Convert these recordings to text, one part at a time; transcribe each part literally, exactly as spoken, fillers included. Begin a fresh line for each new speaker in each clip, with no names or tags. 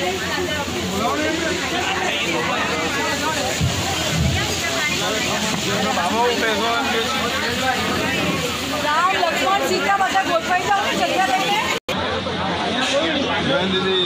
राम लक्ष्मण सीता બધા ગોઠવાઈ જાવ ને જગ્યા લઈને દીદી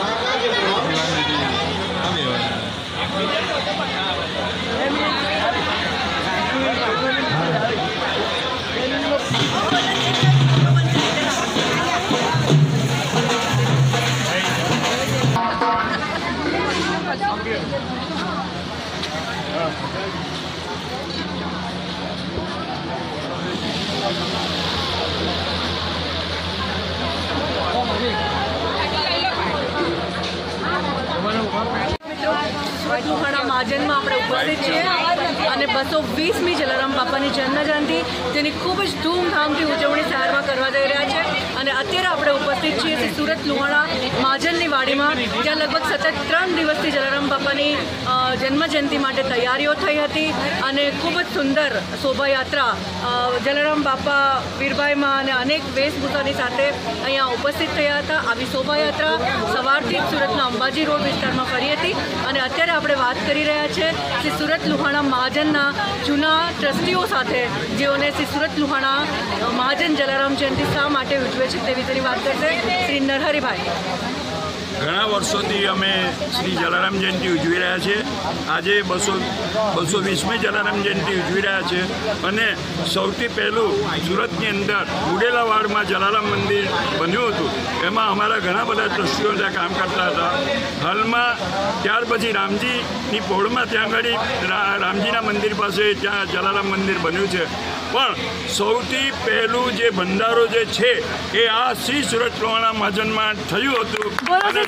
લુહાણા મહાજનમાં આપણે ઉપસ્થિત છીએ અને બસો વીસમી જલારામ બાપાની જન્મજયંતિ તેની ખૂબ જ ધૂમધામથી ઉજવણી શહેરમાં કરવા જઈ રહ્યા છે અને અત્યારે આપણે ઉપસ્થિત છીએ તે સુરત લુહાણા મહાજનની વાડીમાં જ્યાં લગભગ સતત ત્રણ દિવસથી જલારામ બાપાની જન્મજયંતિ માટે તૈયારીઓ થઈ હતી અને ખૂબ જ સુંદર શોભાયાત્રા જલારામ બાપા વીરભાઈમાં અને અનેક વેશભૂષાની સાથે અહીંયા ઉપસ્થિત થયા હતા। આવી શોભાયાત્રા સવારથી જ સુરતના અંબાજી રોડ વિસ્તારમાં ફરી હતી અને અત્યારે આપણે વાત કરી રહ્યા છે શ્રી સુરત લુહાણા મહાજનના જૂના ટ્રસ્ટીઓ સાથે જેઓને શ્રી સુરત લુહાણા મહાજન જલારામ જયંતિ શા માટે ઉજવે છે તે વિશેની વાત કરશે શ્રી નરહરીભાઈ।
ઘણા વર્ષોથી અમે શ્રી જલારામ જયંતિ ઉજવી રહ્યા છીએ। આજે બસો બસો વીસમી જલારામ જયંતિ ઉજવી રહ્યા છે અને સૌથી પહેલું સુરતની અંદર બુડેલાવાડમાં જલારામ મંદિર બન્યું હતું, એમાં અમારા ઘણા બધા ટ્રસ્ટીઓ ત્યાં કામ કરતા હતા। હાલમાં ત્યાર પછી રામજીની પોળમાં ત્યાં આગળ રામજીના મંદિર પાસે ત્યાં જલારામ મંદિર બન્યું છે, પણ સૌથી પહેલું જે ભંડારો જે છે એ આ શ્રી સુરત લુહાણા મહાજનમાં થયું હતું અને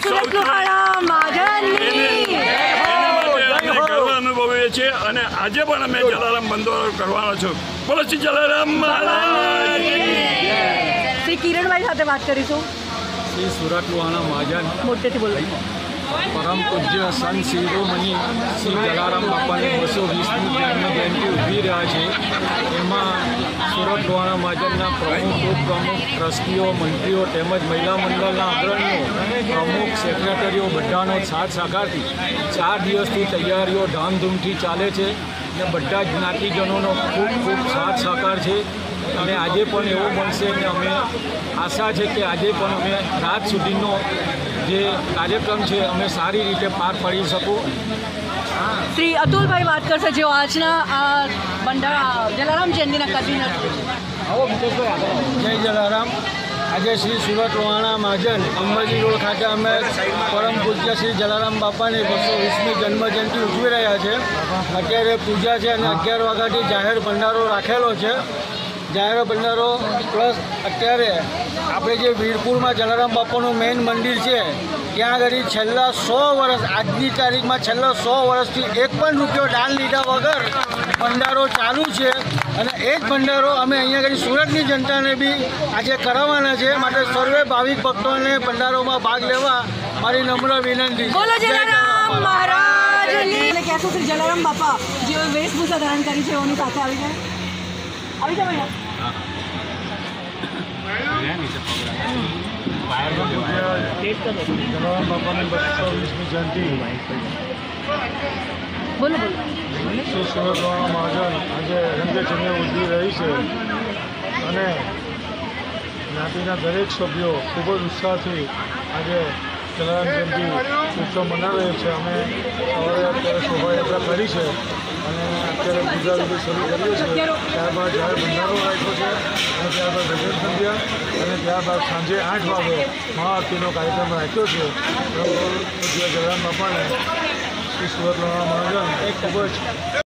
ગર્વ અનુભવીએ છીએ અને આજે પણ અમે જલારામ બંધારો કરવાનો છો। બોલો શ્રી જલારામ મહારાજ।
શ્રી કિરણભાઈ સાથે વાત કરીશું।
શ્રી સુરત લુહાણા મહાજન
મોટેથી બોલો।
પરમ પૂજ્ય સંત શિરોમણી શ્રી જલારામ બાપાની બસો વીસમી જન્મ જયંતિ ઉજવી રહ્યા છે। એમાં સુરત લુહાણા મહાજનના પ્રમુખ ઉપપ્રમુખ ટ્રસ્ટીઓ મંત્રીઓ તેમજ મહિલા મંડળના અગ્રણીઓ પ્રમુખ સેક્રેટરીઓ બધાનો સાથ સહકારથી ચાર દિવસથી તૈયારીઓ ધામધૂમથી ચાલે છે અને બધા જ જ્ઞાતિજનોનો ખૂબ ખૂબ સાથ સહકાર છે અને આજે પણ એવો બનશે કે અમે આશા છે કે આજે પણ અમે રાત સુધીનો જે કાર્યક્રમ છે અમે સારી રીતે પાર પાડી શકું।
શ્રી અતુલભાઈ વાત કરશે જેઓ આજના આ ભંડારા જલારામ જયંતિના કન્વીનર છે।
જય જલારામ। આજે શ્રી સુરત લુહાણા મહાજન અંબાજી રોડ ખાતે અમે પરમ પૂજ્ય શ્રી જલારામ બાપાની બસો વીસમી જન્મજયંતિ ઉજવી રહ્યા છે। અત્યારે પૂજા છે અને અગિયાર વાગ્યાથી જાહેર ભંડારો રાખેલો છે। જાહેર ભંડારો પ્લસ અત્યારે આપણે જે વીરપુરમાં જલારામ બાપાનું મેઇન મંદિર છે ત્યાં આગળ છેલ્લા સો વર્ષ આજની તારીખમાં છેલ્લા સો વર્ષથી એક પણ રૂપિયો દાન લીધા વગર ભંડારો ચાલુ છે અને એ જ ભંડારો અમે અહીંયા આગળ સુરતની જનતાને બી આજે કરાવવાના છે, માટે સર્વે ભાવિક ભક્તોને ભંડારોમાં ભાગ લેવા મારી નમ્ર વિનંતી।
બોલો જલારામ મહારાજની। એટલે કહેશો શ્રી જલારામ બાપા જેઓ વેશભૂષા ધારણ કરી છે એની સાથે આવી જાય આવી જાય ભાઈ
જલારામ બાપાની બસો વીસમી જયંતિ
બોલો બોલો।
શ્રી સુરત લુહાણા મહાજન આજે રંગેચંગે ઉજવી રહી છે અને જ્ઞાતિના દરેક સભ્યો ખૂબ જ ઉત્સાહથી આજે જલારામ જયંતિ ઉત્સવ મનાવી રહ્યો છે। અમે સવારે અત્યારે શોભાયાત્રા કરી છે અને અત્યારે પૂજા વિધિ શરૂ કરીએ છીએ, ત્યારબાદ જાહેર ભંડારો રાખ્યો છે અને ત્યારબાદ ભજન સંધ્યા અને ત્યારબાદ સાંજે આઠ વાગે મહાઆરતીનો કાર્યક્રમ રાખ્યો છે। પૂજ્ય જલારામ બાપાને શ્રી સુરત લુહાણા મહાજન એ ખૂબ જ